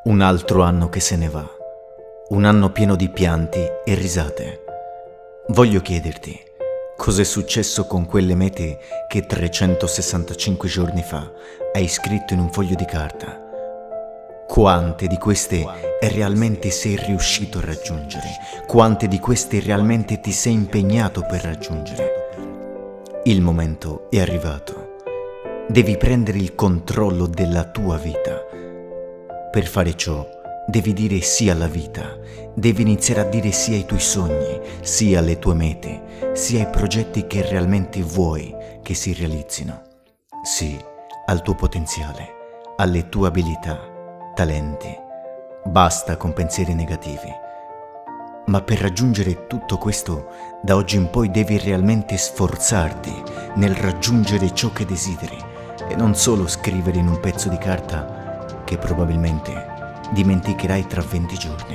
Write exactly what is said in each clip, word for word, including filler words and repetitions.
Un altro anno che se ne va, un anno pieno di pianti e risate. Voglio chiederti, cos'è successo con quelle mete che trecentosessantacinque giorni fa hai scritto in un foglio di carta? Quante di queste realmente sei riuscito a raggiungere? Quante di queste realmente ti sei impegnato per raggiungere? Il momento è arrivato. Devi prendere il controllo della tua vita. Per fare ciò, devi dire sì alla vita, devi iniziare a dire sì ai tuoi sogni, sì alle tue mete, sì ai progetti che realmente vuoi che si realizzino, sì al tuo potenziale, alle tue abilità, talenti. Basta con pensieri negativi. Ma per raggiungere tutto questo, da oggi in poi devi realmente sforzarti nel raggiungere ciò che desideri e non solo scrivere in un pezzo di carta che probabilmente dimenticherai tra venti giorni.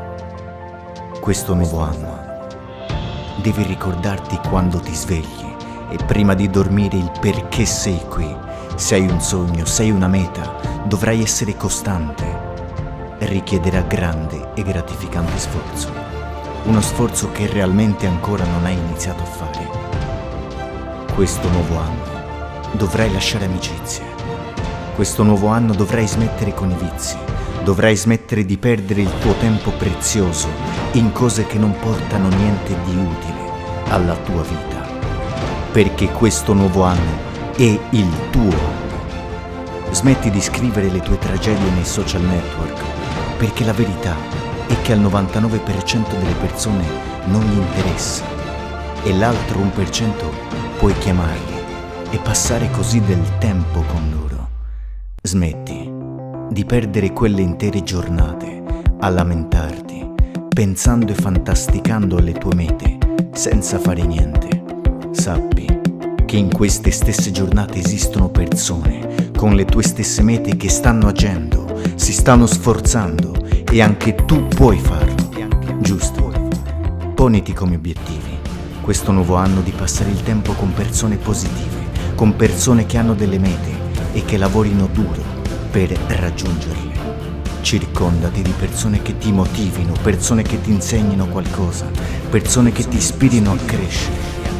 Questo nuovo anno devi ricordarti quando ti svegli e prima di dormire il perché sei qui. Se hai un sogno, se hai una meta, dovrai essere costante. Richiederà grande e gratificante sforzo. Uno sforzo che realmente ancora non hai iniziato a fare. Questo nuovo anno dovrai lasciare amicizie. Questo nuovo anno dovrai smettere con i vizi, dovrai smettere di perdere il tuo tempo prezioso in cose che non portano niente di utile alla tua vita, perché questo nuovo anno è il tuo anno. Smetti di scrivere le tue tragedie nei social network, perché la verità è che al novantanove per cento delle persone non gli interessa e l'altro uno per cento puoi chiamarli e passare così del tempo con loro. Smetti di perdere quelle intere giornate a lamentarti, pensando e fantasticando alle tue mete, senza fare niente. Sappi che in queste stesse giornate esistono persone con le tue stesse mete che stanno agendo, si stanno sforzando e anche tu puoi farlo, giusto? Poniti come obiettivi questo nuovo anno di passare il tempo con persone positive, con persone che hanno delle mete e che lavorino duro per raggiungerle. Circondati di persone che ti motivino, persone che ti insegnino qualcosa, persone che ti ispirino a crescere.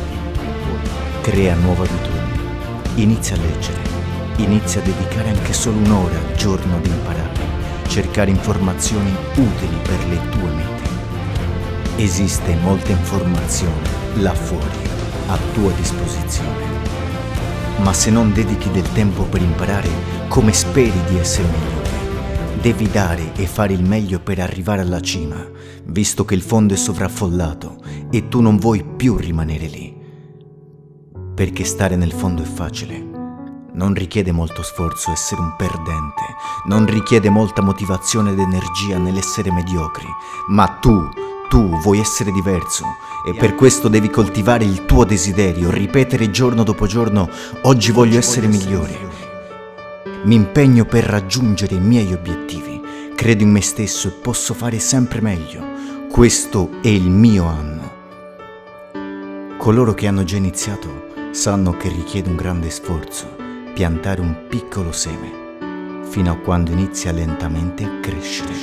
Crea nuove abitudini, inizia a leggere, inizia a dedicare anche solo un'ora al giorno ad imparare, cercare informazioni utili per le tue mete. Esiste molta informazione là fuori a tua disposizione. Ma se non dedichi del tempo per imparare, come speri di essere migliore? Devi dare e fare il meglio per arrivare alla cima, visto che il fondo è sovraffollato e tu non vuoi più rimanere lì. Perché stare nel fondo è facile. Non richiede molto sforzo essere un perdente, non richiede molta motivazione ed energia nell'essere mediocri, ma tu, tu vuoi essere diverso. E per questo devi coltivare il tuo desiderio, ripetere giorno dopo giorno: oggi voglio essere migliore. Mi impegno per raggiungere i miei obiettivi, credo in me stesso e posso fare sempre meglio. Questo è il mio anno. Coloro che hanno già iniziato sanno che richiede un grande sforzo piantare un piccolo seme, fino a quando inizia lentamente a crescere.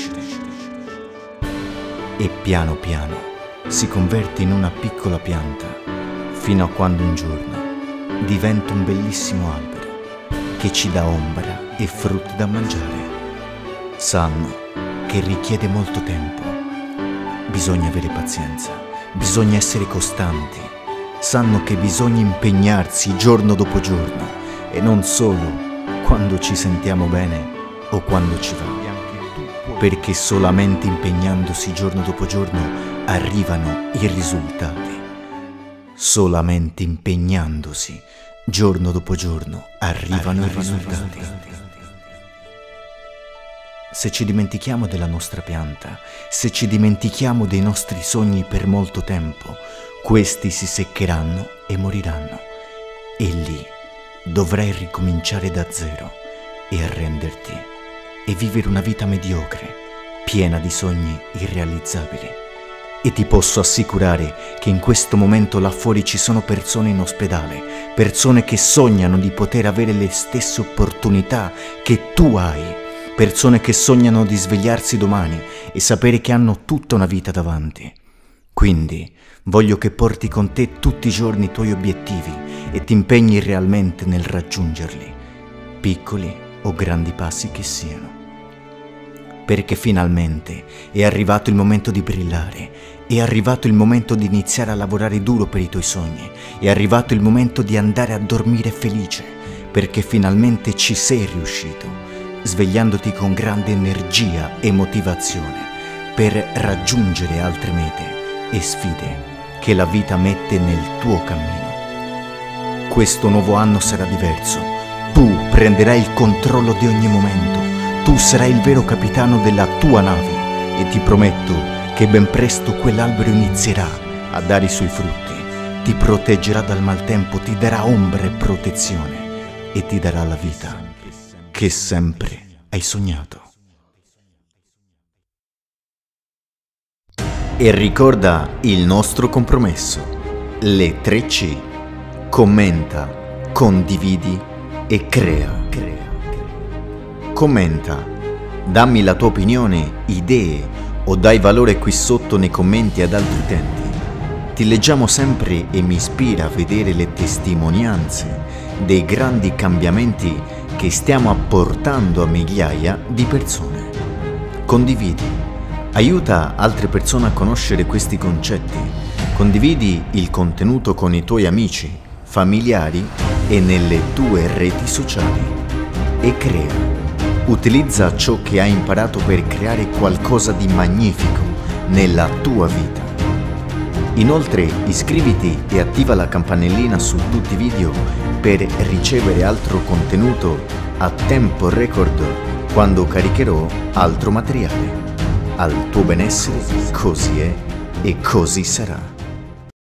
E piano piano si converte in una piccola pianta, fino a quando un giorno diventa un bellissimo albero che ci dà ombra e frutti da mangiare. Sanno che richiede molto tempo, bisogna avere pazienza, bisogna essere costanti, sanno che bisogna impegnarsi giorno dopo giorno e non solo quando ci sentiamo bene o quando ci va, perché solamente impegnandosi giorno dopo giorno arrivano i risultati. Solamente impegnandosi giorno dopo giorno arrivano i risultati. Se ci dimentichiamo della nostra pianta, se ci dimentichiamo dei nostri sogni per molto tempo, questi si seccheranno e moriranno. E lì dovrai ricominciare da zero e arrenderti e vivere una vita mediocre, piena di sogni irrealizzabili. E ti posso assicurare che in questo momento là fuori ci sono persone in ospedale, persone che sognano di poter avere le stesse opportunità che tu hai, persone che sognano di svegliarsi domani e sapere che hanno tutta una vita davanti. Quindi voglio che porti con te tutti i giorni i tuoi obiettivi e ti impegni realmente nel raggiungerli, piccoli o grandi passi che siano. Perché finalmente è arrivato il momento di brillare, è arrivato il momento di iniziare a lavorare duro per i tuoi sogni, è arrivato il momento di andare a dormire felice, perché finalmente ci sei riuscito, svegliandoti con grande energia e motivazione per raggiungere altre mete e sfide che la vita mette nel tuo cammino. Questo nuovo anno sarà diverso, tu prenderai il controllo di ogni momento. Tu sarai il vero capitano della tua nave e ti prometto che ben presto quell'albero inizierà a dare i suoi frutti, ti proteggerà dal maltempo, ti darà ombra e protezione e ti darà la vita che sempre hai sognato. E ricorda il nostro compromesso, le tre C: commenta, condividi e crea. Commenta, dammi la tua opinione, idee o dai valore qui sotto nei commenti ad altri utenti. Ti leggiamo sempre e mi ispira a vedere le testimonianze dei grandi cambiamenti che stiamo apportando a migliaia di persone. Condividi, aiuta altre persone a conoscere questi concetti. Condividi il contenuto con i tuoi amici, familiari e nelle tue reti sociali. E crea. Utilizza ciò che hai imparato per creare qualcosa di magnifico nella tua vita. Inoltre iscriviti e attiva la campanellina su tutti i video per ricevere altro contenuto a tempo record quando caricherò altro materiale. Al tuo benessere, così è e così sarà.